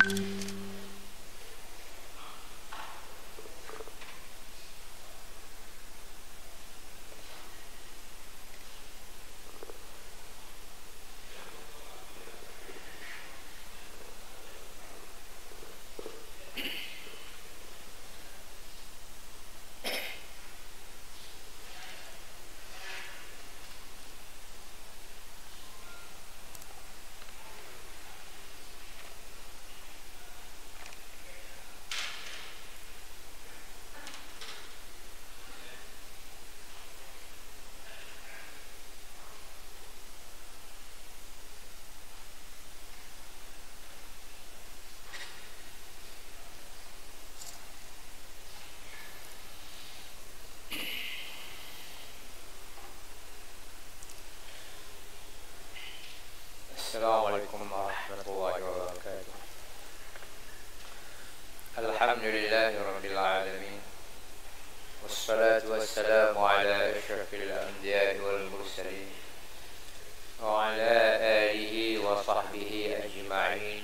Assalamualaikum warahmatullahi wabarakatuh. Alhamdulillahi rabbil alamin. Wassalatu wassalamu ala asyrafil anbiya'i wal mursalin wa ala alihi wa sahbihi ajma'in.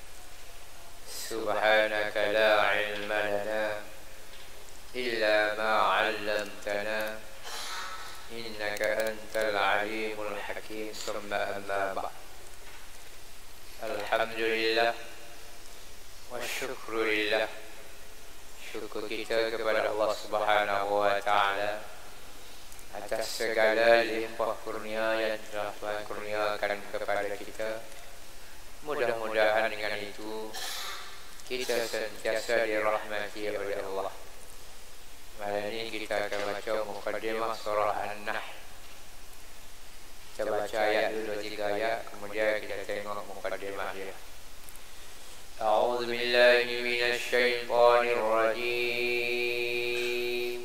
Subhanaka la ilma lana illa ma 'allamtana innaka antal alimul hakim. Summa amma ba'd. Alhamdulillah wa syukrulillah. Syukur kita kepada Allah Subhanahu wa ta'ala atas segala limpah kurnia yang telah Tuhan kurniakan kepada kita. Mudah-mudahan dengan itu kita sentiasa dirahmati oleh Allah. Malam ini kita akan baca muqaddimah surah An-Nahl. Kita baca ayat dulu 3 ayat, kemudian kita tengok muqaddimah dia. A'udzu billahi minasy syaithanir rajim.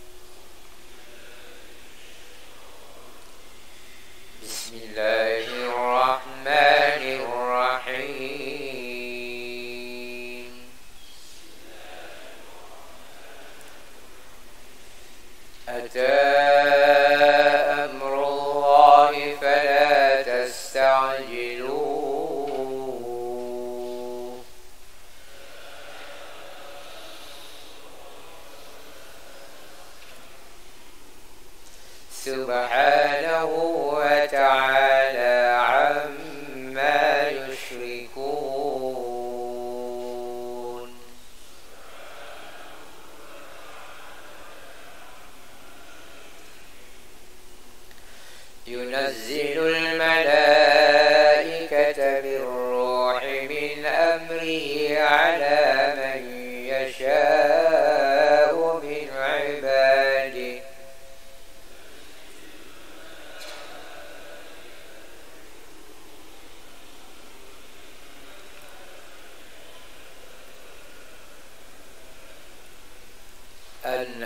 Bismillahirrahmanirrahim. Ata Subhanahu wa ta'ala amma yushrikun. Yunazzilul malaikata birruhi min amrihi ala man yasha'u min ibadihi. أن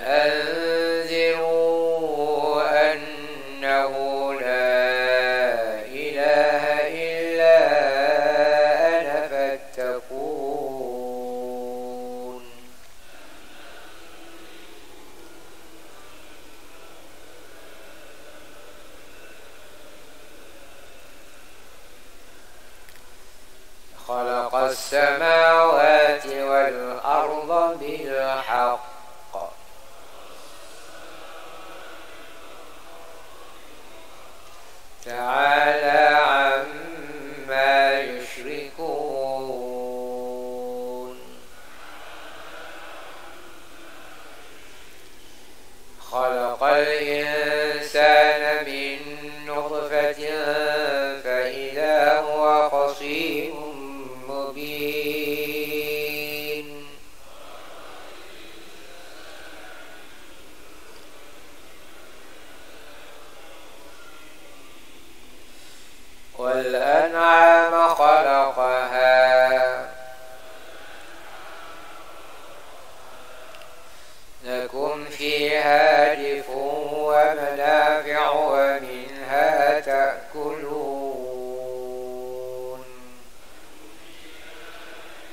أنذروا أنه لا إله إلا أنا فاتقون. خلق السماوات والأرض بالحق تعالى عما يشركون. خلق الإنسان من نطفة فإذا هو خصيم مبين. والأنعام خلقها لكم فيها دفء ومنافع ومنها تأكلون.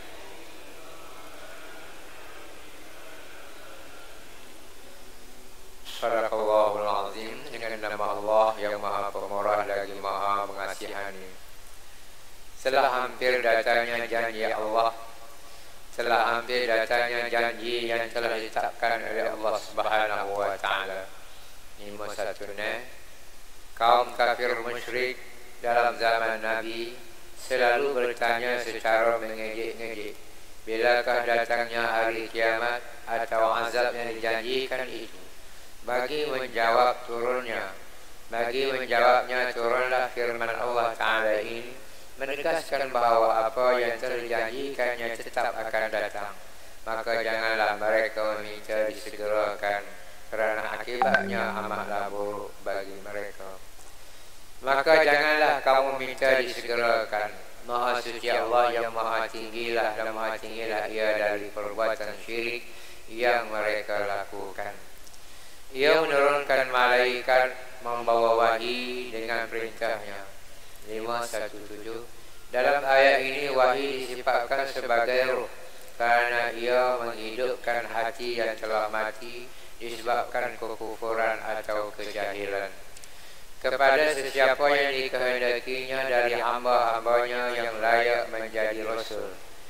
telah hampir datangnya janji Allah, telah hampir datangnya janji yang telah ditetapkan oleh Allah Subhanahu wa taala. Ini maksudnya kaum kafir musyrik dalam zaman Nabi selalu bertanya secara mengejek-ngejek, bilakah datangnya hari kiamat atau azab yang dijanjikan itu? Bagi menjawabnya turunlah firman Allah Ta'ala ini, menegaskan bahawa apa yang telah dijanjikannya tetap akan datang. Maka janganlah mereka meminta disegerakan, kerana akibatnya amatlah buruk bagi mereka. Maka janganlah kamu minta disegerakan. Maha suci Allah yang maha tinggilah dan maha tinggilah ia dari perbuatan syirik yang mereka lakukan. Ia menurunkan malaikat membawa wahyi dengan perintahnya. 517. Dalam ayat ini wahyi disifatkan sebagai ruh, karena ia menghidupkan hati yang telah mati disebabkan kekufuran atau kejahilan. Kepada sesiapa yang dikehendakinya dari hamba-hambanya yang layak menjadi Rasul.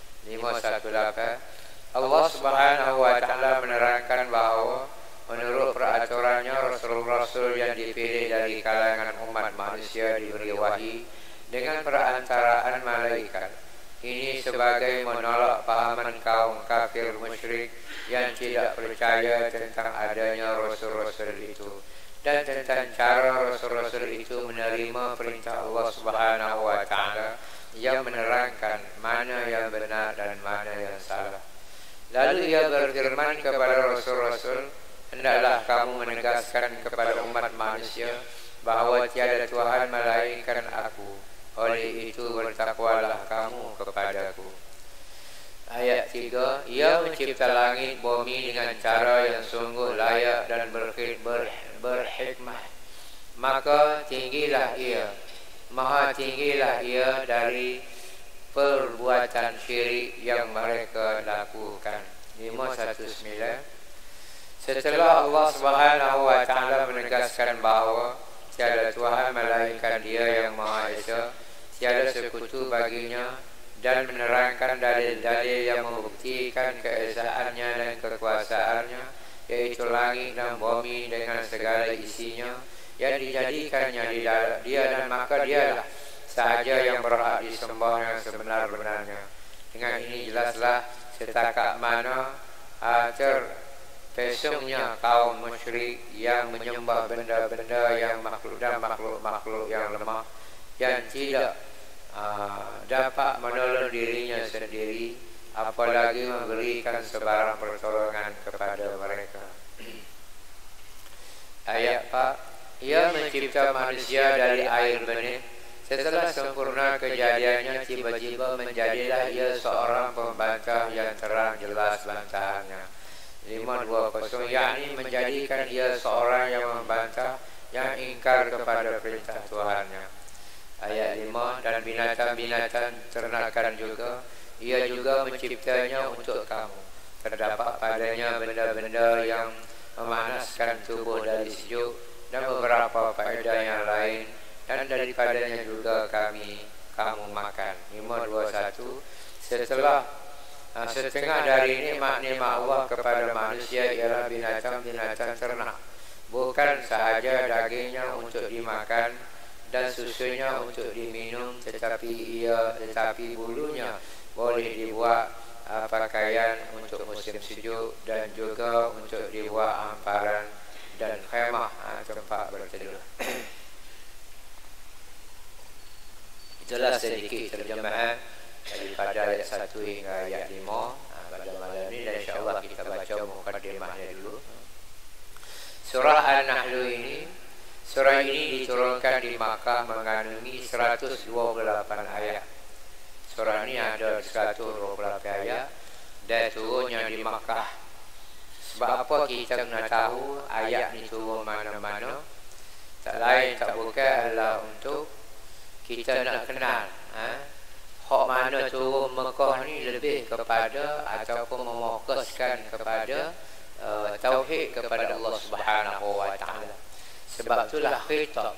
518. Allah Subhanahu wa ta'ala menerangkan bahawa menurut peraturannya Rasul-Rasul yang dipilih dari kalangan umat manusia diberi wahyi dengan perantaraan malaikat. Ini sebagai menolak pahaman kaum kafir musyrik yang tidak percaya tentang adanya Rasul-Rasul itu dan tentang cara Rasul-Rasul itu menerima perintah Allah Subhanahu wa ta'ala yang menerangkan mana yang benar dan mana yang salah. Lalu ia berfirman kepada Rasul-Rasul, hendaklah kamu menegaskan kepada umat manusia bahawa tiada Tuhan melainkan aku. Oleh itu bertakwalah kamu kepadaku. Ayat 3. Ia mencipta langit bumi dengan cara yang sungguh layak dan berhikmah. Maka tinggilah ia, maha tinggilah ia dari perbuatan syirik yang mereka lakukan. 519. Setelah Allah Subhanahu wa ta'ala menegaskan bahawa tiada Tuhan melainkan Dia yang Maha Esa, tiada sekutu baginya, dan menerangkan dalil-dalil yang membuktikan keesaannya dan kekuasaannya, yaitu langit dan bumi dengan segala isinya yang dijadikannya di dalam Dia, dan maka Dialah sahaja yang berhak disembah yang sebenar-benarnya. Dengan ini jelaslah setakat mana terpesongnya kaum musyrik yang menyembah benda-benda yang makhluk dan makhluk-makhluk yang lemah yang tidak dapat menolong dirinya sendiri, apalagi memberikan sebarang pertolongan kepada mereka. Ayat 4. Ia mencipta manusia dari air benih. Setelah sempurna kejadiannya, tiba-tiba menjadilah ia seorang pembantah yang terang jelas bantahannya. 520, yakni menjadikan ia seorang yang membantah, yang ingkar kepada perintah Tuhannya. Ayat 5. Dan binatang-binatang ternakan juga ia juga menciptanya untuk kamu. Terdapat padanya benda-benda yang memanaskan tubuh dari sejuk dan beberapa faedah yang lain, dan daripadanya juga kamu makan. 521. Setelah setengah dari nikmat-nikmat Allah kepada manusia ialah binatang-binatang ternak, bukan sahaja dagingnya untuk dimakan dan susunya untuk diminum, tetapi bulunya boleh dibuat pakaian untuk musim sejuk, dan juga untuk dibuat hamparan dan khemah tempat berteduh. Itulah sedikit terjemahan daripada ayat 1 hingga ayat 5 pada malam ini, dan insyaAllah kita baca mukadimahnya dulu. Surah An-Nahl ini, surah ini diturunkan di Makkah mengandungi 128 ayat. Surah ini ada 128 ayat dan turunnya di Makkah. Sebab apa kita nak tahu ayat ni turun mana-mana? Tak lain tak bukan adalah untuk kita nak kenal hak mana turun Mekah ni lebih kepada ataupun memokuskan kepada tauhid kepada Allah Subhanahu wa ta'ala. Sebab itulah khitab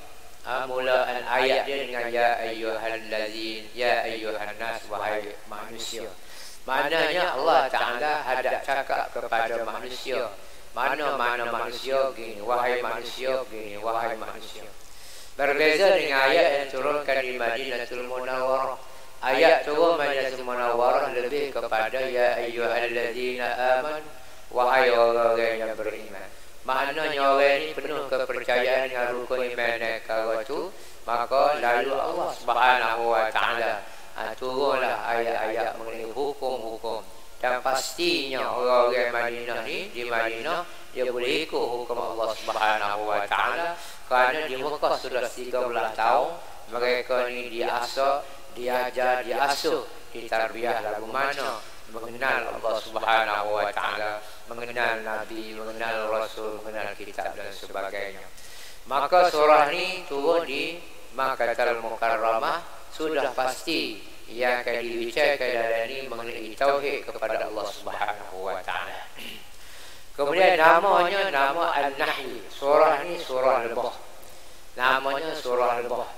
mulaan ayat dia dengan ya ayyuhallazin, ya ayyuhannas, wahai manusia. Maknanya Allah Ta'ala hadap cakap kepada manusia. Mana-mana manusia gini, wahai manusia gini, wahai manusia. Berbeza dengan ayat yang turunkan di Madinatul Munawwarah. Ayat turun Madinatul Munawwarah lebih kepada ya ayyuhallazina aman, wahai orang-orang yang beriman. Maknanya orang ini penuh kepercayaan dengan rukun iman dan kalau itu, maka lalu Allah Subhanahu wa Ta'ala turunlah ayat-ayat mengenai hukum-hukum. Dan pastinya orang-orang Madinah ni, di Madinah, dia boleh ikut hukum Allah Subhanahu wa Ta'ala. Kerana di Mekah sudah 13 tahun, mereka ni diasah, diajar, diasuh, ditarbiyah lagu mana, mengenal Allah Subhanahu wa Ta'ala, mengenal Nabi, mengenal Rasul, mengenal kitab dan sebagainya. Maka surah ni turun di Makkahul Mukarramah. Sudah pasti yang akan dibicarakan dalam ini mengenai tauhid kepada Allah Subhanahu wa Ta'ala. Kemudian namanya nama An-Nahl. Surah ni surah lebah. Namanya surah lebah.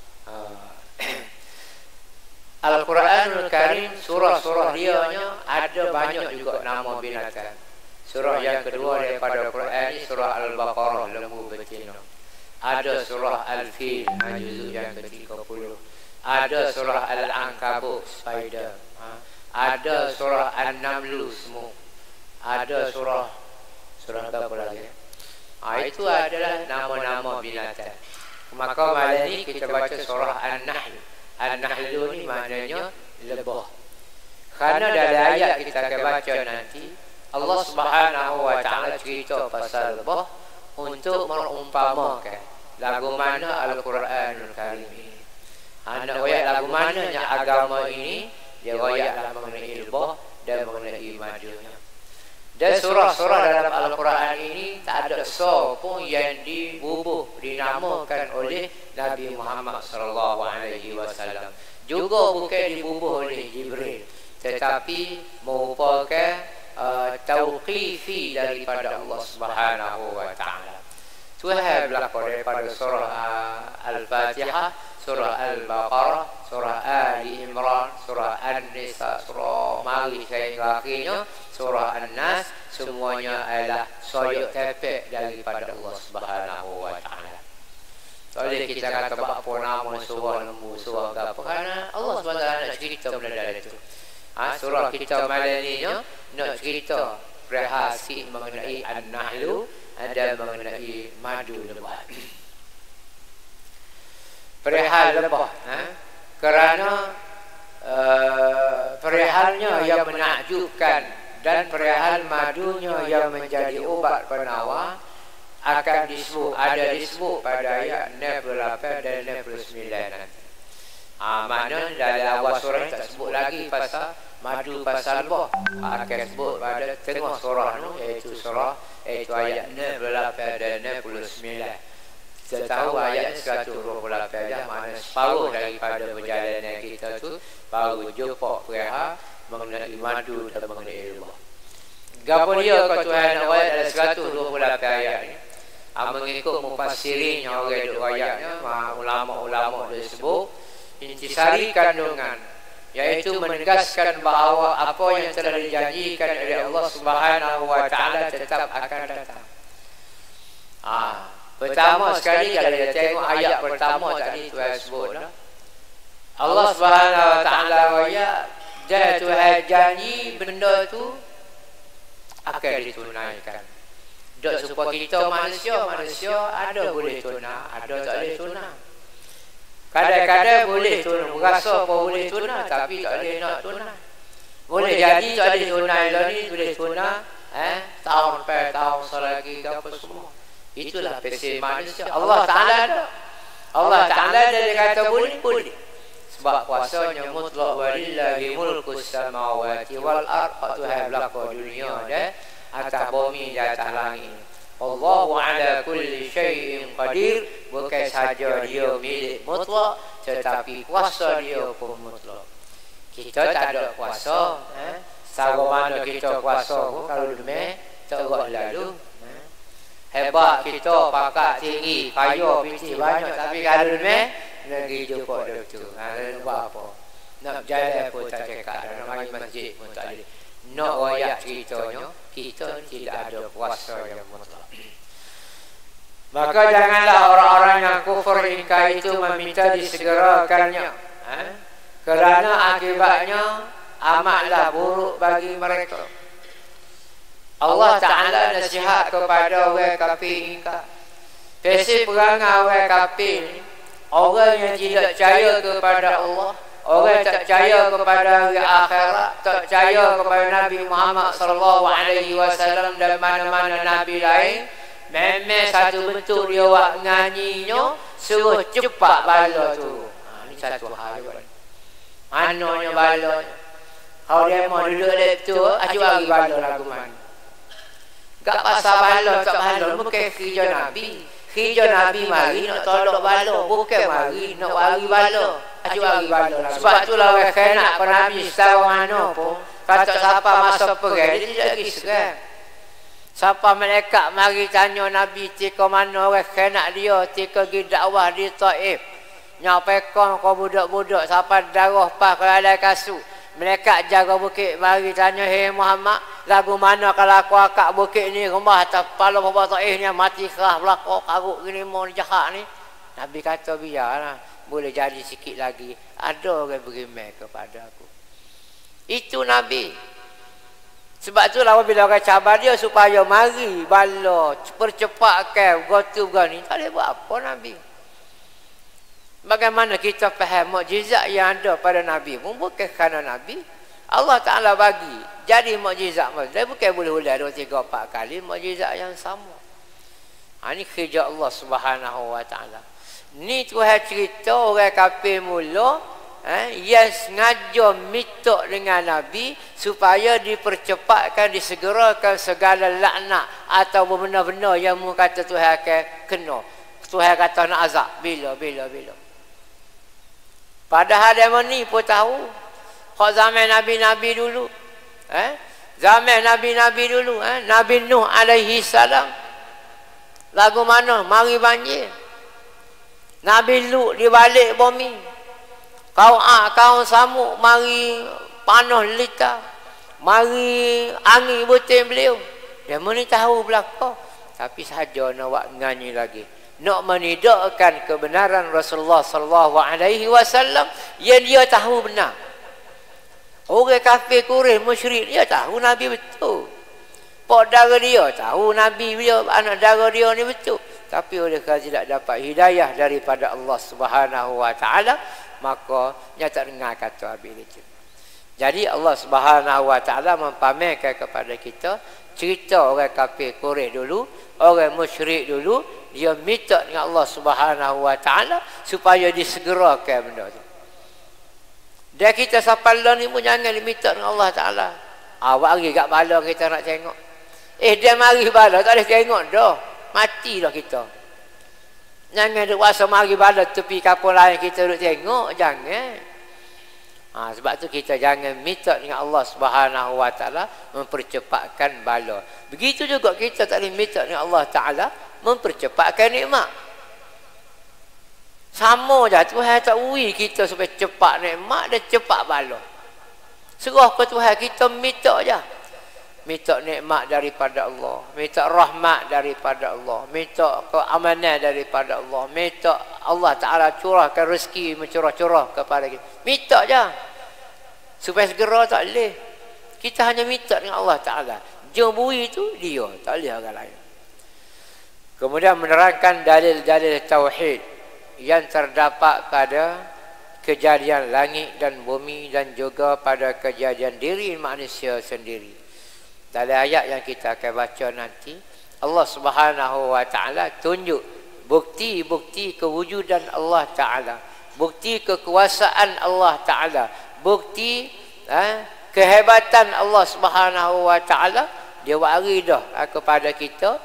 Al-Quranul Karim, surah-surah dianya ada banyak juga nama binatang. Surah yang kedua daripada Al-Quran ini surah Al-Baqarah, lembu betina. Ada surah Al-Fil, juzuk yang ke-30. Ada surah Al-Ankabut, spider. Ada surah An-Namlu, semut. Ada surah apa lagi? Itu adalah nama-nama binatang. Maka malam ini kita baca surah An-Nahl. An-Nahl ni maknanya lebah. Kerana dalam ayat kita akan baca nanti, Allah Subhanahu wa Ta'ala cerita pasal lebah untuk merumpamakan lagu mana Al-Quranul Karim ini. Nak royak lagu mananya agama ini, dia royaklah mengenai lebah dan mengenai madunya. Dan surah-surah dalam Al-Quran ini tak ada surah pun yang dibubuh, dinamakan oleh Nabi Muhammad SAW. Juga bukan dibubuh oleh Jibril, tetapi merupakan tauqifi daripada Allah Subhanahu wa Ta'ala. Tuhan berlaku daripada surah Al-Fatihah, surah Al-Baqarah, surah Ali Imran, surah An-Nisa, surah Mari sehingga akhirnya surah An-Nas, semuanya adalah soyok tepek daripada Allah Subhanahu wa Ta'ala. Oleh kita kata apa nama surah lembu, surah apa, kerana Allah SWT nak cerita benda itu. Surah kita malam ni nak cerita perihal mengenai An-Nahlu dan mengenai madu lebah. Perihal lebah, kerana perihalnya yang menakjubkan dan perihal madunya yang menjadi obat penawar akan disebut, ada disebut pada ayat 68 dan 69 nanti. Maknanya dalam awal surah tak sebut lagi pasal madu, pasal lebah. Akan sebut pada tengah surah tu, iaitu ayat 68 dan 69. Kita tahu ayat 128 dah, mana separuh daripada perjalanan kita tu baru jumpa perihal mengenai madu dan mengenai lebah. Gapo dia kau Tuhan nak ayat dalam 128 ayat ni? Mengikut mufassirinnya, orang duk ayatnya, ulama-ulama dia sebut intisari kandungan, iaitu menegaskan bahawa apa yang telah dijanjikan oleh Allah Subhanahu wa Ta'ala tetap akan datang. Pertama sekali kalau kita tengok ayat pertama tadi Tuhan sebut dah, Allah Subhanahu wa Ta'ala ayat dan Tuhan janji benda tu akan ditunaikan. Dok supaya kita manusia ada boleh tunai, ada tak boleh tunai. Kadang-kadang boleh tunai, berasa apa boleh tunai, tapi tak boleh nak tunai. Boleh jadi tak boleh tunai lagi, boleh tunai tahun per tahun selagi apa semua. Itulah pesan manusia. Allah Ta'ala ada. Allah Ta'ala dia kata boleh. Sebab kuasanya mutlak, walillahi mulkus samawati wal ard. Tuhan berlaku dunia dan atas bumi dan atas langit. Allahu ala kulli syai'in qadir. Bukan sahaja dia milik mutlak, tetapi kuasa dia pun mutlak. Kita tak ada kuasa. Secara mana kita kuasa pun, kalau demam tak buat lalu. hebat kita, pakat tinggi, kaya, piti banyak, tapi kalau negeri jumpa dia tu. Nak buat apa? Nak berjalan pun tak cekak, nak pergi masjid pun tak boleh. Nak royak ceritanya, kita tidak ada puasa yang mutlak. Maka janganlah orang-orang yang kufur ingkar itu meminta disegerakannya, kerana akibatnya amatlah buruk bagi mereka. Allah Ta'ala nasihat kepada orang kafir ingkar. Prinsip perangai orang kafir, orang yang tidak percaya kepada Allah, orang tak percaya kepada hari akhirat, tak percaya kepada Nabi Muhammad SAW dan mana-mana Nabi lain, memang satu bentuk dia buat nganyinya suruh cepat bala tu. Ini satu hal. Mananya bala? Kalau dia mau duduk laptop, asyik bagi bala lagu mana. Tak pasal bala tak bala, bukan kerja Nabi. Kerja Nabi mari nak tolak bala, bukan mari nak bagi bala. Asyik bagi bala. Sebab itulah orang kena pada Nabi setahu mana pun, kata siapa masuk perang, dia tidak pergi serang. Siapa malaikat mari tanya Nabi tika mana orang kena dia, tika pergi dakwah di Taif. Nyampaikan kau budak-budak, siapa darah pas kalau ada kasut. Malaikat jaga bukit mari tanya, "Hei Muhammad, lagu mana kalau aku akak bukit ni rumah atas kepala bapa Taif ni mati kerah belakang karuk gini mau jahat ni." Nabi kata biarlah, boleh jadi sikit lagi ada orang beriman kepada aku. Itu Nabi. Sebab tu lah bila orang cabar dia supaya mari bala percepatkan gotu begini, tak boleh buat apa Nabi. Bagaimana kita faham mukjizat yang ada pada Nabi pun bukan kerana Nabi. Allah Ta'ala bagi jadi mukjizat. Dia bukan boleh ulang 2, 3, 4 kali mukjizat yang sama. Ini kerja Allah Subhanahu Wa Ta'ala. Ni Tuhan cerita orang kafir mula yang sengaja mitok dengan Nabi supaya dipercepatkan, disegerakan segala laknat atau benda-benda yang mu kata Tuhan akan kena. Tuhan kata nak azab bila. Padahal dia ni pun tahu. Kau zaman Nabi-Nabi dulu. Zaman Nabi-Nabi dulu. Nabi Nuh alaihi salam. Lagu mana? Mari banjir. Nabi Lut di balik bumi. Kaum Samud mari panas lita. Mari angin butir beliau. Dia ni tahu belaka. Tapi saja nak buat nganyi lagi. Nak menidakkan kebenaran Rasulullah sallallahu alaihi wasallam yang dia tahu benar. Orang kafir Quraisy musyrik dia tahu Nabi betul. Pak dara dia tahu Nabi dia, anak dara dia ni betul. Tapi oleh kerana tidak dapat hidayah daripada Allah Subhanahu Wa Taala, maka dia tak dengar kata Nabi itu. Jadi Allah Subhanahu Wa Taala mempamerkan kepada kita cerita orang kafir Quraisy dulu, orang musyrik dulu, dia minta dengan Allah Subhanahu Wa Taala supaya disegerakan benda tu. Dan kita sampai lah ni pun jangan diminta dengan Allah Ta'ala. Awak lagi kat bala kita nak tengok. Dia mari bala tak boleh tengok dah. Mati dah kita. Jangan duk rasa mari bala tepi kapal lain kita duk tengok. Jangan. Sebab tu kita jangan minta dengan Allah Subhanahu Wa Ta'ala mempercepatkan bala. Begitu juga kita tak boleh minta dengan Allah Ta'ala mempercepatkan nikmat. Sama je Tuhan tak ui kita supaya cepat nikmat dan cepat bala. Serah ke Tuhan kita minta je. Minta nikmat daripada Allah, minta rahmat daripada Allah, minta keamanan daripada Allah, minta Allah Ta'ala curahkan rezeki mencurah-curah kepada kita. Minta je. Supaya segera tak boleh. Kita hanya minta dengan Allah Ta'ala. Jembui itu dia, tak boleh orang lain. Kemudian menerangkan dalil-dalil tauhid yang terdapat pada kejadian langit dan bumi dan juga pada kejadian diri manusia sendiri. Dalam ayat yang kita akan baca nanti, Allah Subhanahu Wa Ta'ala tunjuk bukti-bukti kewujudan Allah Ta'ala, bukti kekuasaan Allah Ta'ala, bukti kehebatan Allah Subhanahu Wa Ta'ala. Dia wari dah kepada kita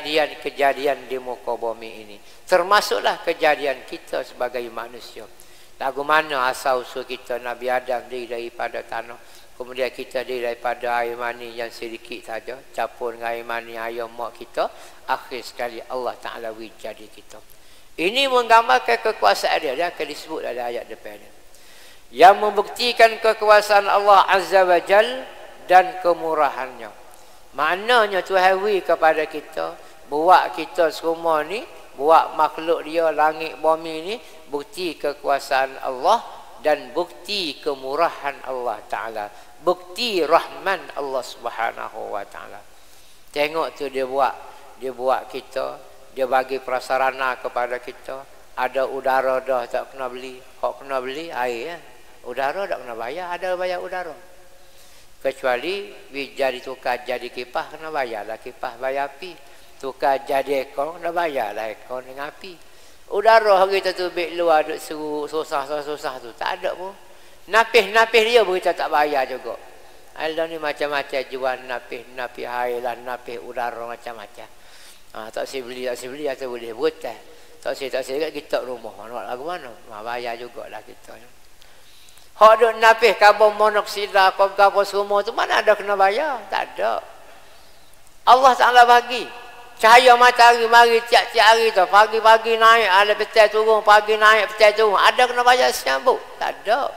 kejadian-kejadian di muka bumi ini, termasuklah kejadian kita sebagai manusia. Lagu mana asal usul kita? Nabi Adam daripada tanah. Kemudian kita daripada air mani yang sedikit saja. Campur dengan air mani ayah mak kita. Akhir sekali Allah Ta'ala jadi kita. Ini menggambarkan kekuasaan dia. Dia akan disebut dalam ayat depan dia. Yang membuktikan kekuasaan Allah Azza wa Jal dan kemurahannya. Maknanya Tuhan kepada kita. Buat kita semua ni. Buat makhluk dia langit bumi ni. Bukti kekuasaan Allah dan bukti kemurahan Allah Ta'ala. Bukti rahman Allah Subhanahu wa Ta'ala. Tengok tu dia buat kita. Dia bagi prasarana kepada kita. Ada udara dah tak kena beli. Hak kena beli air. Udara tak kena bayar. Ada bayar udara. Kecuali jadi tukar jadi kipas kena bayar lah. Kipas bayar api. Tukar jadi ekor kena bayar lah ekor dengan api. Udara kita tu beg luar duk seru susah tu tak ada pun. Napis dia pun kita tak bayar juga. Allah ni macam-macam jual napis air lah, napis udara macam-macam. Tak saya beli atau boleh buat. Tak saya kat kita rumah. Nak lagu mana? Bayar jugalah kita. Hak duk napis karbon monoksida apa semua tu mana ada kena bayar? Tak ada. Allah Ta'ala bagi. Cahaya matahari mari tiap-tiap hari tu. Pagi-pagi naik, ada petang turun. Pagi naik, petang turun. Ada kena bayar senyambut? Tak ada.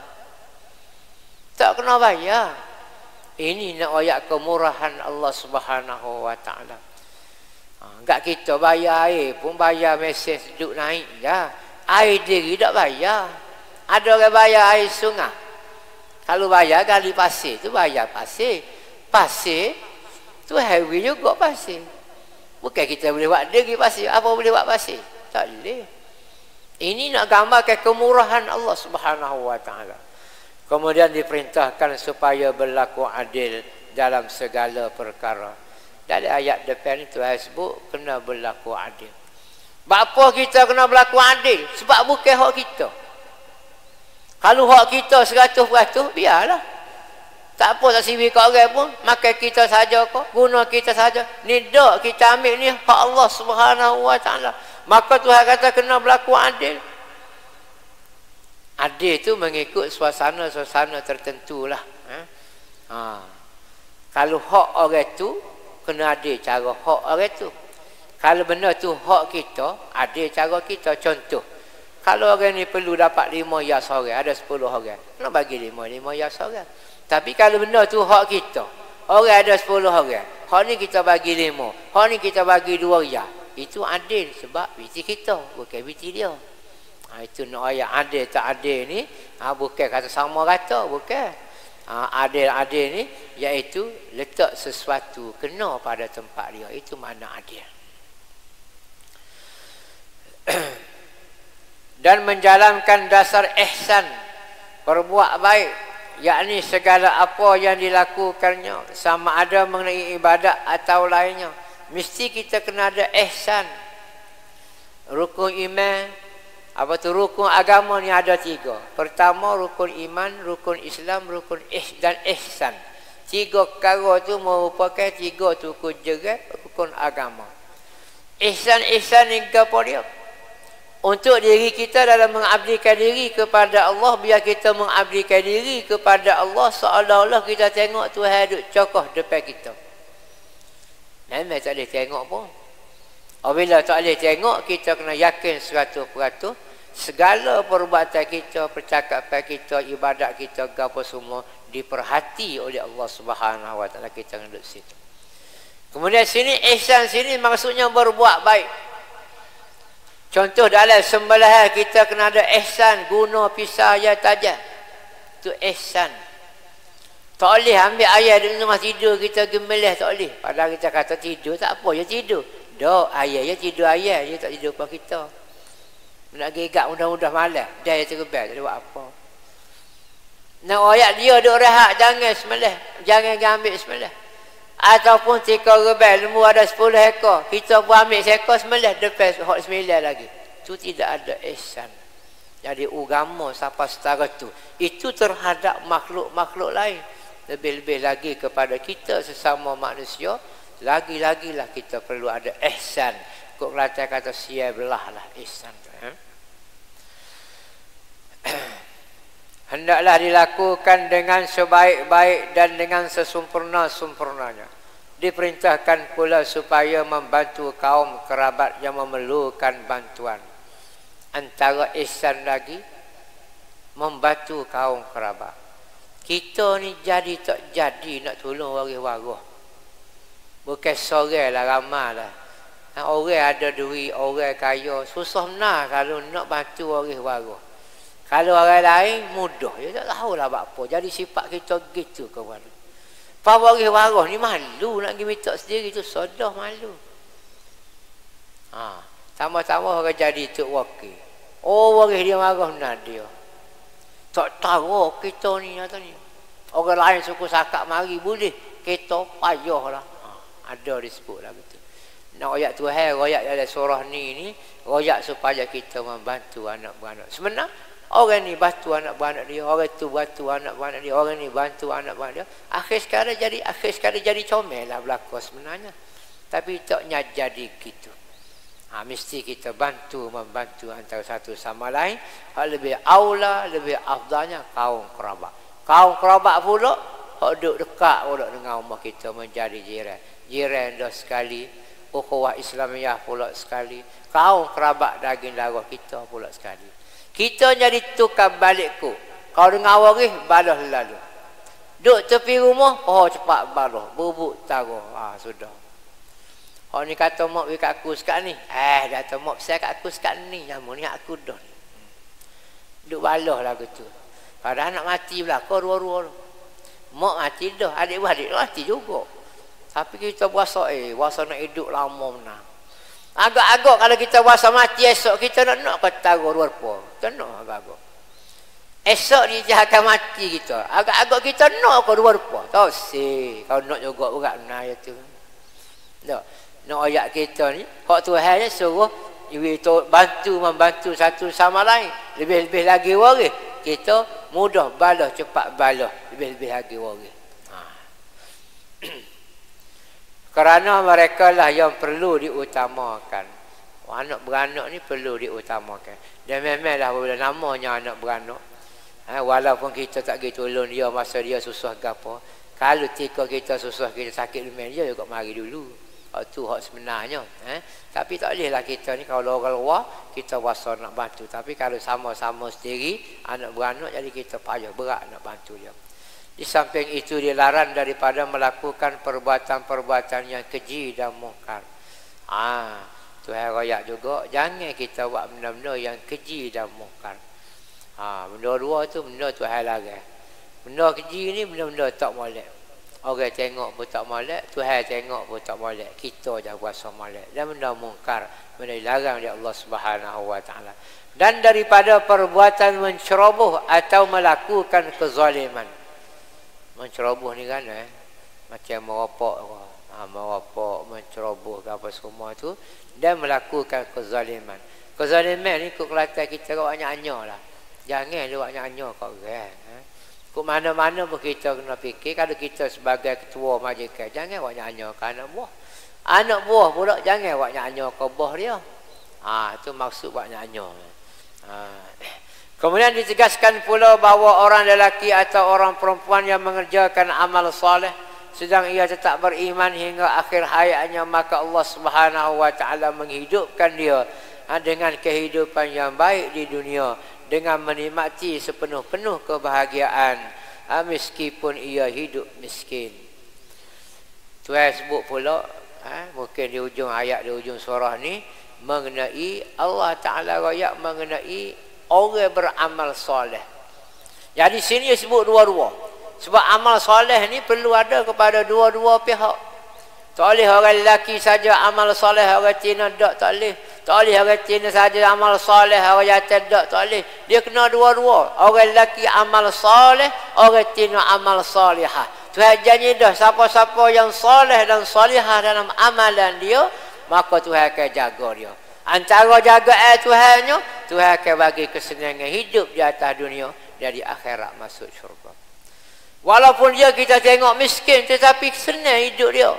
Tak kena bayar. Ini nak ayat kemurahan Allah Subhanahu wa Ta'ala. Enggak kita bayar air pun bayar mesej duduk naik je. Air diri tak bayar. Ada orang bayar air sungai. Kalau bayar gali pasir tu bayar pasir. Pasir tu highway juga pasir. Bukan kita boleh buat diri pasir. Apa boleh buat pasir? Tak boleh. Ini nak gambarkan kemurahan Allah Subhanahu wa Ta'ala. Kemudian diperintahkan supaya berlaku adil dalam segala perkara. Dari ayat depan itu saya sebut kena berlaku adil. Bapa kita kena berlaku adil sebab bukan hak kita. Kalau hak kita 100%, biarlah. Tak apa tak siwi kat orang pun, makan kita saja kok, guna kita saja. Ni dak kita ambil ni hak Allah Subhanahu wa Ta'ala. Maka Tuhan kata kena berlaku adil. Adil tu mengikut suasana-suasana tertentulah. Kalau hak orang tu kena adil cara hak orang tu. Kalau benda tu hak kita, adil cara kita. Contoh, kalau orang ni perlu dapat 5 yas orang, ada 10 orang, kena bagi 5 yas orang. Tapi kalau benda tu hak kita, orang ada 10 orang, hak ni kita bagi 5, hak ni kita bagi 2 ya. Itu adil sebab biti kita, bukan biti dia. Itu nak ayat adil tak adil ni, bukan kata sama rata, bukan. Adil ni iaitu letak sesuatu kena pada tempat dia. Itu makna adil. Dan menjalankan dasar ihsan, berbuat baik, yakni segala apa yang dilakukannya, sama ada mengenai ibadat atau lainnya, mesti kita kena ada ihsan. Rukun iman, apa tu rukun agama ni ada 3. Pertama rukun iman, rukun Islam, rukun dan ihsan. 3 perkara tu merupakan 3 rukun jerat rukun agama. Ihsan ni apa dia? Untuk diri kita dalam mengabdikan diri kepada Allah, biar kita mengabdikan diri kepada Allah seolah-olah kita tengok Tuhan duduk cokoh depan kita. Memang tak boleh tengok pun. Apabila tak boleh tengok, kita kena yakin 100% segala perbuatan kita, percakapan kita, ibadat kita, apa semua diperhati oleh Allah Subhanahu wa Ta'ala. Kita kena duduk situ. Kemudian sini ihsan sini maksudnya berbuat baik. Contoh dalam sembelihan kita kena ada ihsan, guna pisau yang tajam. Itu ihsan. Tak boleh ambil ayah di rumah tidur kita gemelih, tak boleh. Padahal kita kata tidur tak apa, ya tidur. Dok, ayah ya tidur ayah, dia tak tidur apa kita. Nak gegak mudah-mudah malam, dia yang terbang, tak ada buat apa. Nak ayat dia duk rehat, jangan sembelih, jangan ambil sembelih. Ataupun 3 rebel, lembu ada 10 ekor, kita pun ambil seekor sembelih, depan hak 9 lagi. Itu tidak ada ihsan. Jadi agama sampai setara tu. Itu terhadap makhluk-makhluk lain. Lebih-lebih lagi kepada kita sesama manusia, lagi-lagilah kita perlu ada ihsan. Kok kelihatan kata siai belah lah ihsan. hendaklah dilakukan dengan sebaik-baik dan dengan sesempurna-sempurnanya. Diperintahkan pula supaya membantu kaum kerabat yang memerlukan bantuan. Antara ihsan lagi, membantu kaum kerabat. Kita ni jadi tak jadi nak tolong waris-waris. Bukan seorang lah, ramai lah. Orang ada duit, orang kaya, susah benar kalau nak bantu waris-waris. Kalau orang lain mudah, dia tak tahulah apa. Jadi sifat kita gitu kawan. Pak waris-waris ni malu nak pergi minta sendiri tu, sodah malu. Tambah-tambah orang jadi tok wakil. Oh, waris dia marah benar dia. Tak tahu kita ni atau ni. Orang lain suku sakak mari boleh, kita payahlah. Ada disebut lah gitu. Nak royak Tuhan, royak dalam surah ni royak supaya kita membantu anak beranak. Sebenarnya orang ni bantu anak beranak dia, orang tu bantu anak beranak dia, orang ni bantu anak beranak dia. Akhir sekali jadi comel lah berlaku sebenarnya. Tapi taknya jadi gitu. Mesti kita membantu antara satu sama lain. Lebih aula, lebih afdalnya kaum kerabat. Kaum kerabat pula duduk dekat pula dengan rumah kita menjadi jiran. Jiran dah sekali, ukhuwah Islamiyah pula sekali, kaum kerabat daging darah kita pula sekali. Kita jadi tukar balikku. Kau dengar waris, balas lalu. Duduk tepi rumah, cepat balas. Bubuk taruh. Sudah. Orang ni kata mak beri kat aku sekat ni. Dah tahu mak besar kat aku sekat ni. Yang ni aku dah. Duduk balas lah gitu. Padahal nak mati belakang dua-dua. Mak mati dah. Adik-beradik mati juga. Tapi kita berasa nak hidup lama benar. Agak-agak kalau kita berasa mati esok, kita nak kata luar apa. Kita nak agak-agak. Esok dia akan mati kita. Agak-agak kita nak ke luar apa. Tahu sih. Kalau nak juga berat benar ya tu. Tak. Nak ayat kita ni, hak Tuhan ni suruh membantu satu sama lain. Lebih-lebih lagi waris. Kita mudah balas, cepat balas. Lebih-lebih lagi waris. Kerana mereka lah yang perlu diutamakan. Anak beranak ni perlu diutamakan. Dan memanglah bila namanya anak beranak. Walaupun kita tak pergi tolong dia masa dia susah gapo. Kalau tika kita susah, kita sakit lumayan, dia juga mari dulu. Itu hak sebenarnya. Tapi tak bolehlah kita ni kalau orang luar kita rasa nak bantu. Tapi kalau sama-sama sendiri anak beranak, jadi kita payah berat nak bantu dia. Di samping itu dilarang daripada melakukan perbuatan-perbuatan yang keji dan mungkar. Tuhan royak juga jangan kita buat benda-benda yang keji dan mungkar. Benda dua tu benda Tuhan larang. Benda keji ni benda-benda tak molek. Orang tengok pun tak molek, Tuhan tengok pun tak molek. Kita je kuasa molek. Dan benda mungkar, benda dilarang oleh Allah Subhanahu wa taala. Dan daripada perbuatan menceroboh atau melakukan kezaliman. Menceroboh ni kan macam merokok, menceroboh apa semua tu, dan melakukan kezaliman. Kezaliman ni kok Kelantan kita banyak-banyak lah. Jangan lu banyak-banyak kat orang. Ke mana-mana pun kita kena fikir, kalau kita sebagai ketua majikan, jangan banyak-banyak ke anak buah. Anak buah pula jangan banyak-banyak ke bos dia. Itu maksud banyak-banyak. Kemudian ditegaskan pula bahawa orang lelaki atau orang perempuan yang mengerjakan amal soleh sedang ia tetap beriman hingga akhir hayatnya, maka Allah Subhanahu wa taala menghidupkan dia dengan kehidupan yang baik di dunia, dengan menikmati sepenuh-penuh kebahagiaan meskipun ia hidup miskin. Tuhan sebut pula mungkin di hujung ayat, di hujung surah ni, mengenai Allah Ta'ala rakyat mengenai orang beramal soleh. Jadi sini dia sebut dua-dua. Sebab amal soleh ni perlu ada kepada dua-dua pihak. Tak boleh orang lelaki saja amal soleh, orang Cina tak boleh. Tak boleh orang Cina saja amal soleh, orang Yatim tak boleh. Dia kena dua-dua. Orang lelaki amal soleh, orang Cina amal solihah. Tuhan janji dah, siapa-siapa yang soleh dan solihah dalam amalan dia, maka Tuhan akan jaga dia. Antara jagaan Tuhannya, Tuhan akan bagi kesenangan hidup di atas dunia, dari akhirat masuk syurga. Walaupun dia kita tengok miskin, tetapi senang hidup dia.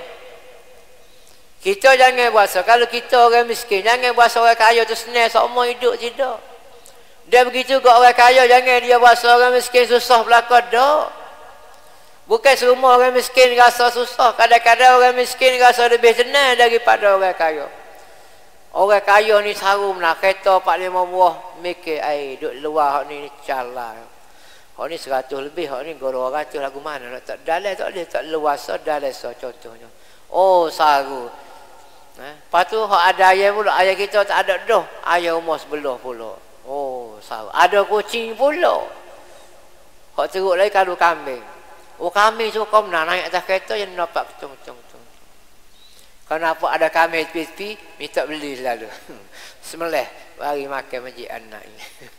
Kita jangan berasa, kalau kita orang miskin, jangan berasa orang kaya tu senang seumur hidup, tidak. Dia begitu juga orang kaya, jangan dia rasa orang miskin susah belaka dak. Bukan semua orang miskin rasa susah. Kadang-kadang orang miskin rasa lebih senang daripada orang kaya. Orang kaya ni sarum nak kereta 4-5 buah mikir ai duk luar hak ni calah. Hak ni 100 lebih, hak ni 200 lagu mana nak tak dalai tak boleh tak luasa dalai so contohnya. Oh saru. Lepas tu hak ada ayam pula, ayam kita tak ada dah. Ayam umur sebelah pula. Oh saru. Ada kucing pula. Hak teruk lagi kalau kambing. Oh kambing suka nak naik atas kereta yang nampak ketung-ketung. Kenapa ada kambing tepi-tepi, minta beli selalu. Semelih, bagi makan masjid anak ini.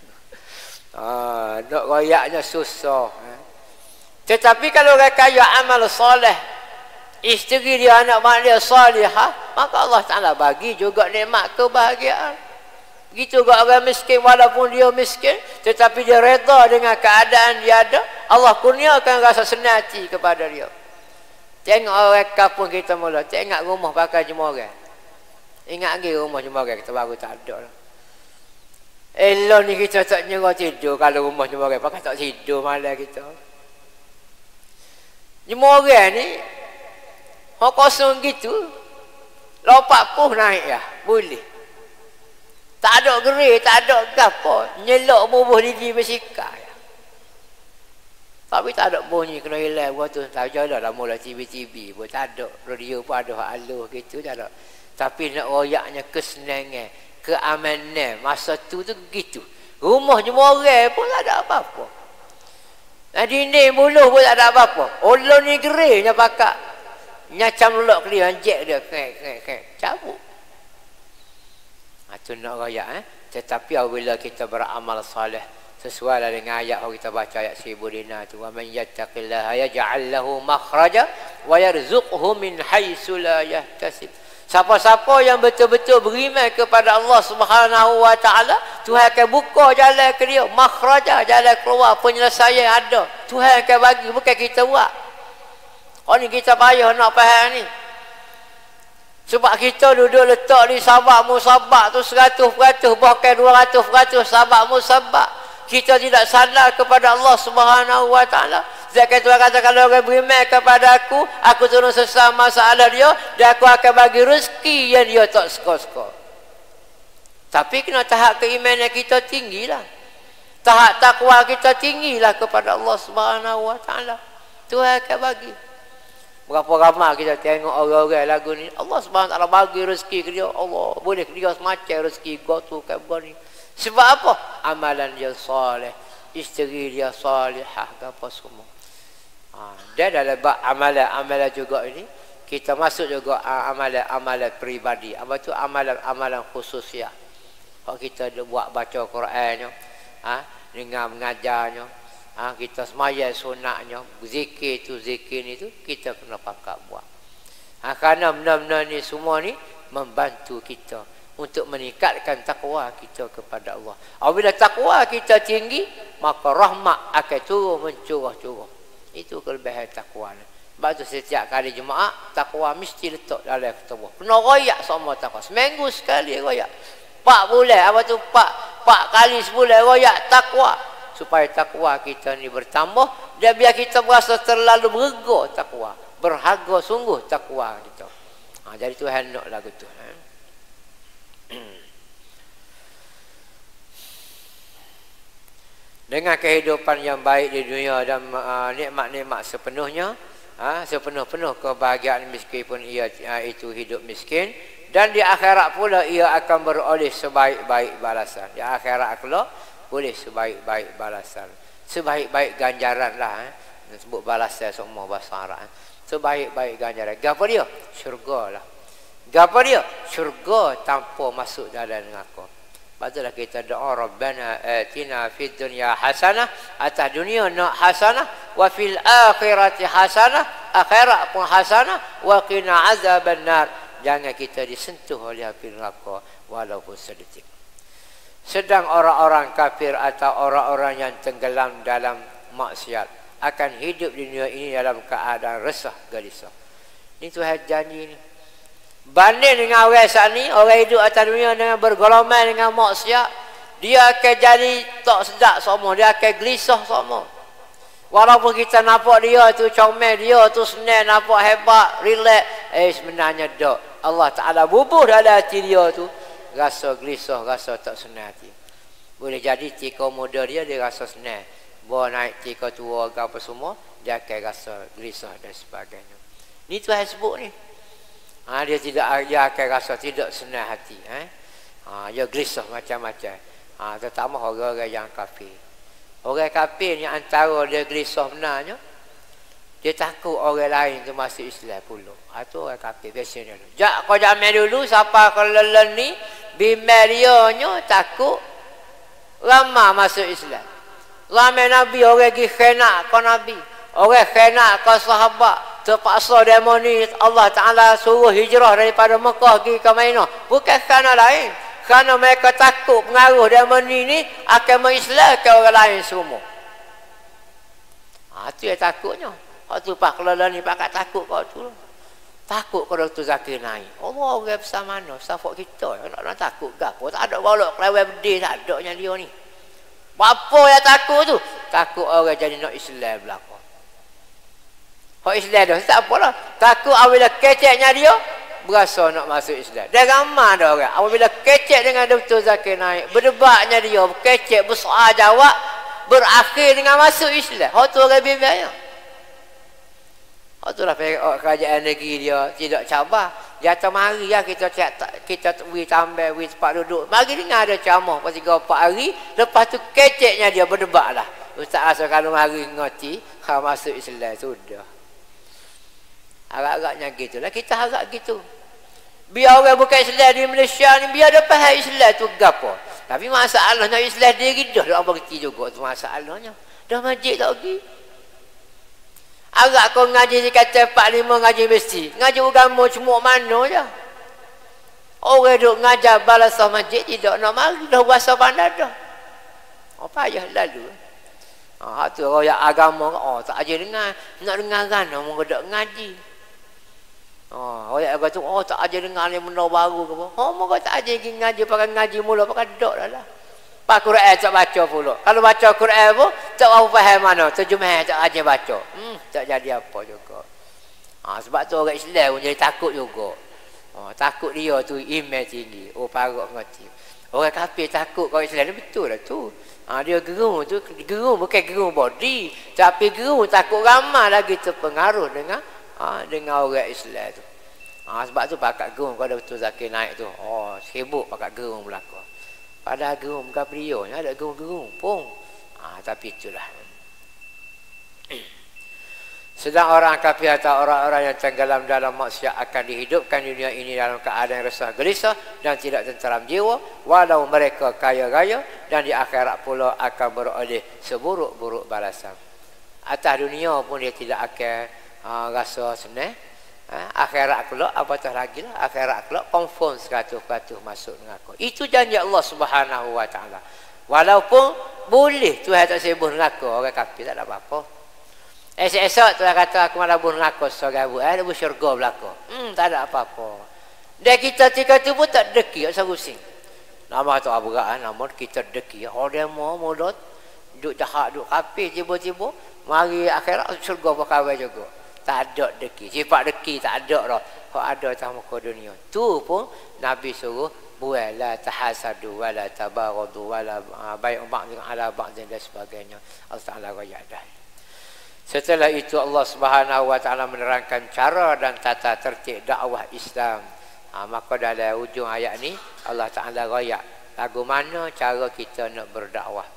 Nak royaknya susah. Tetapi kalau orang kaya amal soleh, isteri dia, anak mak dia salihah, maka Allah Ta'ala bagi juga nikmat kebahagiaan. Begitu juga orang miskin, walaupun dia miskin, tetapi dia reda dengan keadaan dia ada, Allah kurniakan rasa senang hati kepada dia. Tengok orang kampung kita mula, tengok rumah pakai jemuran. Ingat lagi rumah jemuran kita baru tak ada. Elok ni kita tak nyerah tidur kalau rumah jemuran pakai tak tidur malam kita. Jemuran ni hak kosong gitu. Lopak pun naik ya, boleh. Tak ada gerai, tak ada gapo, nyelok bubuh diri bersikap. Tapi tak ada bunyi kena hilang buat tu. Tak jalan lah mula TV pun tak ada. Radio pun ada hak alur gitu tak ada. Tapi nak royaknya kesenangan, keamanan masa tu gitu. Rumah jemuran pun tak ada apa-apa. Dinding buluh pun tak ada apa-apa. Ulun ni gerainya pakak. Nyacam lelok dia, anjek dia kek cabut. Itu nak royak Tetapi apabila kita beramal salih sesuai dengan ayat yang kita baca ayat 1000 dinar tu, wa man yattaqillaha yaj'al lahu makhraja wa yarzuqhu min haitsu la yahtasib. Siapa-siapa yang betul-betul beriman kepada Allah Subhanahu wa taala, Tuhan akan buka jalan ke dia, makhraja, jalan keluar, penyelesaian ada. Tuhan akan bagi, bukan kita buat. Oh ni kita payah nak faham ni. Sebab kita duduk letak di sabak musabak tu 100%, bahkan 200% sabak musabak. Kita tidak sadar kepada Allah Subhanahu wa taala. Zakat Tuhan kata kalau orang beriman kepada aku turun sesama masalah dia, dan aku akan bagi rezeki yang dia tak suka-suka. Tapi kena tahap keimanan kita tinggilah. Tahap takwa kita tinggilah kepada Allah Subhanahu wa taala. Tuhan akan bagi. Berapa ramai kita tengok orang-orang lagu ni, Allah Subhanahu wa taala bagi rezeki ke dia, Allah boleh dia semacam rezeki kau tu kat ni. Sebab apa? Amalan dia soleh, isteri dia salihah, apa semua. Dia dalam amalan juga ini, kita masuk juga amalan peribadi. Apa tu amalan khususiah. Kalau kita buat baca Qurannya, dengan mengajarnya, kita semayang sunatnya, zikir ni tu kita kena pakat buat. Kerana benda-benda ni semua ni membantu kita untuk meningkatkan takwa kita kepada Allah. Apabila takwa kita tinggi, maka rahmat akan turun mencurah-curah. Itu kelebihan takwa. Sebab tu setiap kali Jumaat, takwa mesti letak dalam ketubah. Kena royak semua takwa. Seminggu sekali royak. 4 bulan, apa tu 4 kali sebulan royak takwa. Supaya takwa kita ni bertambah, dan biar kita berasa terlalu berharga takwa. Berharga sungguh takwa kita. Jadi Tuhan nak lagu tu. Dengan kehidupan yang baik di dunia dan nikmat-nikmat sepenuhnya, sepenuh-penuh kebahagiaan meskipun ia itu hidup miskin, dan di akhirat pula ia akan beroleh sebaik-baik balasan. Di akhirat pula boleh sebaik-baik balasan, sebaik-baik ganjaran lah. Sebut balasan semua bahasa Arab. Sebaik-baik ganjaran. Gapo dia? Syurga lah. Gapo dia? Syurga tanpa masuk dalam neraka. Patutlah kita doa, Rabbana atina fid dunya hasanah, atas dunia nak hasanah, wa fil akhirati hasanah, akhirat pun hasanah, wa qina azaban nar. Jangan kita disentuh oleh api neraka walaupun sedetik. Sedang orang-orang kafir atau orang-orang yang tenggelam dalam maksiat akan hidup di dunia ini dalam keadaan resah gelisah. Ini Tuhan janji ni. Banding dengan orang saat ni, orang hidup atas dunia dengan bergolongan dengan maksiat, dia akan jadi tak sedap semua, dia akan gelisah semua. Walaupun kita nampak dia tu comel, dia tu senang, nampak hebat, relax, sebenarnya tak. Allah Ta'ala bubuh dalam hati dia tu rasa gelisah, rasa tak senang hati. Boleh jadi tika muda dia rasa senang, bawa naik tika tua ke apa semua, dia akan rasa gelisah dan sebagainya. Ni Tuhan sebut ni. Dia akan rasa tidak senang hati. Dia gelisah macam-macam. Terutama orang-orang yang kafir. Orang kafir ni antara dia gelisah benarnya, dia takut orang lain tu masuk Islam pula. Itu orang kafir biasanya. Kau zaman dulu siapa kelelen ni, bimbel dia takut ramai masuk Islam. Ramai Nabi orang pergi khianat ke Nabi, orang khianat ke sahabat. Terpaksa demo ni Allah Ta'ala suruh hijrah daripada Mekah pergi ke Madinah. Bukan kerana lain, kerana mereka takut pengaruh demo ni akan mengislamkan orang lain semua. Itu yang takutnya. Waktu Pak Kelala ni pakat takut kau tu. Takut kau Dr. Zakir naik. Allah orang besar mana? Besar fok kita. Nak takut ke apa? Tak ada balok kelewat bedih, tak ada yang dia ni. Apa yang takut tu? Takut orang jadi nak Islam belakang. Kalau Islam dah, tak apalah. Takut apabila keceknya dia, berasa nak masuk Islam. Dia ramai dah orang. Apabila kecek dengan Dr. Zakir naik, berdebatnya dia, kecek, bersoal jawab, berakhir dengan masuk Islam. Hak tu orang bimbangnya. Hak tu lah kerajaan negeri dia tidak cabar. Dia kata mari ya kita tambah, tempat duduk. Mari dengar ada ceramah pas 3-4 hari. Lepas tu keceknya dia berdebat lah. Ustaz rasa kalau mari ngerti, masuk Islam, sudah. Agak-agaknya gitu lah. Kita harap gitu. Biar orang bukan Islam di Malaysia ni, biar dia faham Islam tu gapo. Tapi masalahnya Islam diri dah tak berhenti juga tu masalahnya. Dah majid tak pergi. Agak kau ngaji di kata 4-5 ngaji mesti. Ngaji agama cuma mana je. Orang duk ngajar balasah majid tidak nak mari. Dah berasa pandai dah. Apa payah lalu. Tu orang yang agama tak aja dengar. Nak dengar kan orang duk ngaji. Orang kata tak aja dengar ni benda baru ke apa. Mereka tak aja ngaji, pakai ngaji mula, pakai dok dah lah. Pak Quran tak baca pula. Kalau baca Quran pun tak tahu faham mana, terjemah tak aja baca. Tak jadi apa juga. Sebab tu orang Islam pun jadi takut juga. Takut dia tu iman tinggi. Parok ngerti. Orang kafir takut kau Islam ni betul lah tu. Dia gerung tu, gerung bukan gerung body, tapi gerung takut ramai lagi terpengaruh dengan orang Islam tu. Sebab tu pakat gerung kalau Dr. Zakir naik tu. Sibuk pakat gerung belakang. Padahal gerung bukan beliau, ada gerung-gerung pun. Tapi itulah. Sedang orang kafir atau orang-orang yang tenggelam dalam maksiat akan dihidupkan dunia ini dalam keadaan resah gelisah dan tidak tenteram jiwa, walau mereka kaya raya, dan di akhirat pula akan beroleh seburuk-buruk balasan. Atas dunia pun dia tidak akan rasa senang. Akhirat kelak apatah lagi lah. Akhirat kelak confirm 100% masuk neraka. Itu janji Allah Subhanahu Wa Taala. Walaupun boleh Tuhan tak sebut neraka, orang kafir tak ada apa-apa. Esok Tuhan kata aku malah bunuh neraka seorang ada syurga belakang. Tak ada apa-apa. Dan kita ketika tu pun tak deki, tak sarusing. Nama tu berat, namun kita deki. Orang mau mulut duk jahat, duk kafir tiba-tiba mari akhirat syurga berkawan juga. Tak ada deki. Sifat deki tak ada dah. Kau ada atas muka dunia. Tu pun Nabi suruh buatlah tahasadu wala tabaghadu wala bai'u ba'dhin ala ba'dhin dan sebagainya. Allah Taala royak dah. Setelah itu Allah Subhanahu Wa Taala menerangkan cara dan tata tertib dakwah Islam. Maka dalam hujung ayat ni Allah Taala royak lagu mana cara kita nak berdakwah.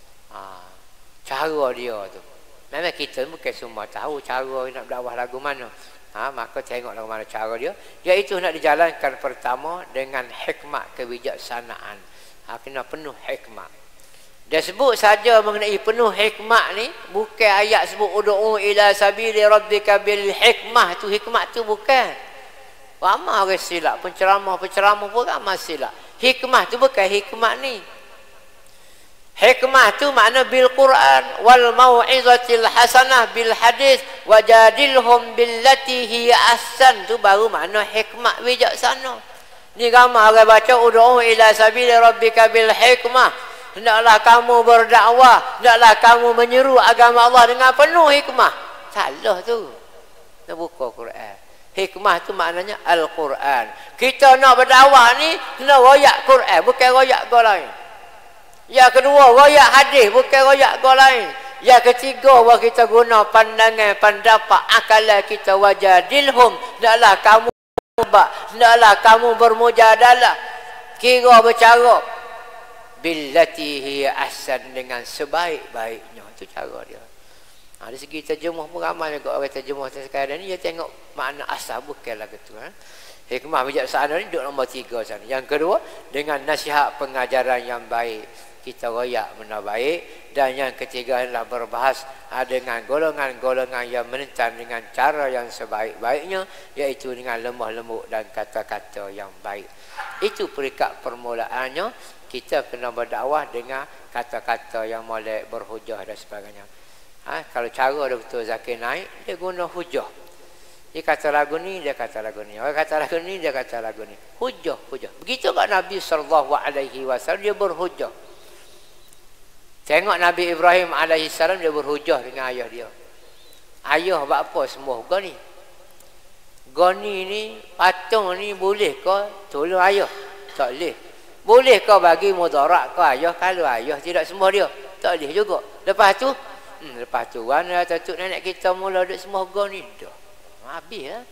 Cara dia tu. Memang kita bukan semua tahu cara nak dakwah lagu mana. Maka tengok lagu mana cara dia. Iaitu nak dijalankan pertama dengan hikmat kebijaksanaan. Kena penuh hikmat. Dia sebut saja mengenai penuh hikmat ni, bukan ayat sebut ud'u ila sabili rabbika bil hikmah tu. Hikmat tu bukan. Ramai orang silap, penceramah pun ramai silap. Hikmah tu bukan hikmat ni. Hikmah tu makna bil Quran wal mau'izatil hasanah bil hadis wajadilhum billati hiya ahsan, tu baru makna hikmat bijaksana. Ni ramai orang baca ud'u ila sabili rabbika bil hikmah. hendaklah kamu berdakwah, hendaklah kamu menyeru agama Allah dengan penuh hikmah. Salah tu. Nak buka Quran. Hikmah tu maknanya Al-Quran. Kita nak berdakwah ni kena royak Quran, bukan royak go lain. Yang kedua, royak hadis, bukan royak go lain. Yang ketiga, bahawa kita guna pandangan, pendapat, akalan kita wajadilhum. Hendaklah kamu hendaklah kamu bermujadalah. Kira bercara billati hiya ahsan, dengan sebaik-baiknya. Itu cara dia. Dari segi terjemah pun ramai juga orang terjemah sekarang ni, dia tengok makna asal, bukanlah gitu. Hikmah bijaksana ni duduk nombor 3 sana. Yang kedua, dengan nasihat pengajaran yang baik, kita royak benda baik. Dan yang ketiga adalah berbahas dengan golongan-golongan yang menentang dengan cara yang sebaik-baiknya, iaitu dengan lemah lembut dan kata-kata yang baik. Itu peringkat permulaannya. Kita kena berdakwah dengan kata-kata yang molek, berhujah dan sebagainya. Kalau cara Dr. Zakir naik, dia guna hujah. Dia kata lagu ni, dia kata lagu ni. Orang kata lagu ni, dia kata lagu ni. Hujah. Begitu kat Nabi SAW, dia berhujah. Tengok Nabi Ibrahim AS, dia berhujah dengan ayah dia. Ayah buat apa semua goni? Goni ni, patung ni boleh ke tolong ayah? Tak boleh. Boleh ke bagi mudarat ke ayah kalau ayah tidak sembah dia? Tak boleh juga. Lepas tu mana tatuk nenek kita mula duduk sembah goni dah. Habis lah.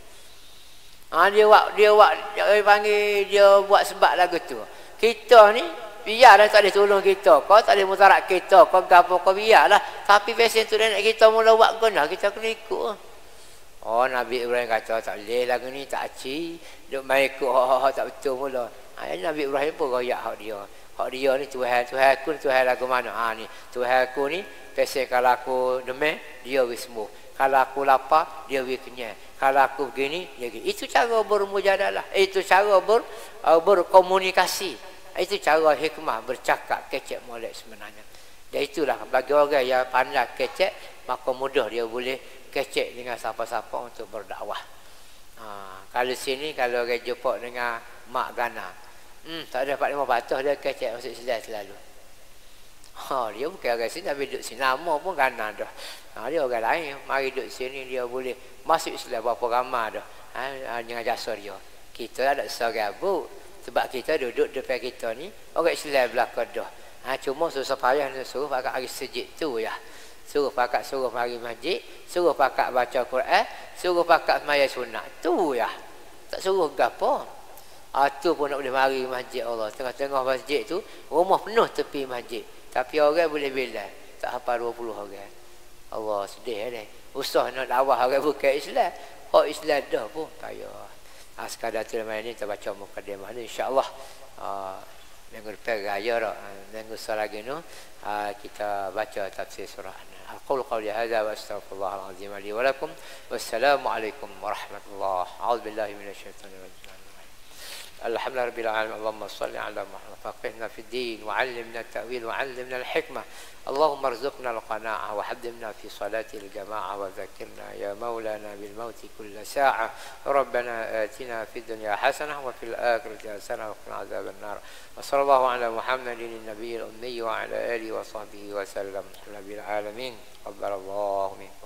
Dia panggil dia buat sebab lagu tu. Kita ni biarlah tak boleh tolong kita, kau tak boleh mudarat kita, kau gapo kau biarlah. Tapi biasa tu nenek kita mula buat guna, kita kena ikut. Oh, Nabi Ibrahim kata tak boleh lagu ni, tak aci. Duk main ikut tak betul mula. Nabi Ibrahim pun royak hak dia. Hak dia ni Tuhan aku ni Tuhan lagu mana? Ni Tuhan aku ni biasa kalau aku demam dia wis sembuh. Kalau aku lapar dia wis kenyang. Kalau aku begini dia begini. Itu cara bermujadalah. Itu cara berkomunikasi. Itu cara hikmah bercakap kecek molek sebenarnya. Dan itulah bagi orang yang pandai kecek, maka mudah dia boleh kecek dengan siapa-siapa untuk berdakwah. Kalau sini kalau orang jumpa dengan mak gana, tak ada 4-5 dia kecek masuk Islam selalu. Dia bukan orang sini, tapi duduk sini nama pun gana dah. Dia orang lain mari duduk sini, dia boleh masuk Islam berapa ramai dah. Dengan jasa dia. Kita ada serabut. Sebab kita duduk depan kita ni orang Islam belakang dah. Cuma susah payah nak suruh pakat hari sejid tu ya. Suruh mari masjid, suruh pakat baca Quran, suruh pakat sembahyang sunat. Tu ya. Tak suruh gapo. Tu pun nak boleh mari masjid Allah. Tengah-tengah masjid tu rumah penuh tepi masjid. Tapi orang boleh bilang tak hafal 20 orang. Allah sedih ni. Usah nak dakwah orang bukan Islam. Hak Islam dah pun payah. Sekadar tu malam ni kita baca mukadimah ni, insya-Allah minggu depan raya dah. Minggu selagi ni kita baca tafsir surah An. Aqulu qawli hadza wa astaghfirullahal azim li wa lakum. Wassalamu alaikum warahmatullahi. A'udzubillahi minasyaitonir rajim. الحمد لله رب العالمين. اللهم صل على محمد فقهنا في الدين وعلمنا التأويل وعلمنا الحكمة. اللهم ارزقنا القناعة وحببنا في صلاة الجماعة وذكرنا يا مولانا بالموت كل ساعة. ربنا آتنا في الدنيا حسنة وفي الآخرة حسنة وقنا عذاب النار. وصلى الله على محمد النبي الأمي وعلى آله وصحبه وسلم. الحمد لله العالمين. قبل الله منكم.